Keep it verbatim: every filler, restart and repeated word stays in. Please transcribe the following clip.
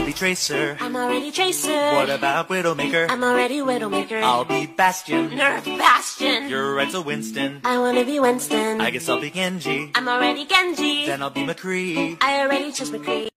I'll be Tracer. I'm already Tracer. What about Widowmaker? I'm already Widowmaker. I'll be Bastion. Nerf Bastion. You're Renzo Winston. I wanna be Winston. I guess I'll be Genji. I'm already Genji. Then I'll be McCree. I already chose McCree.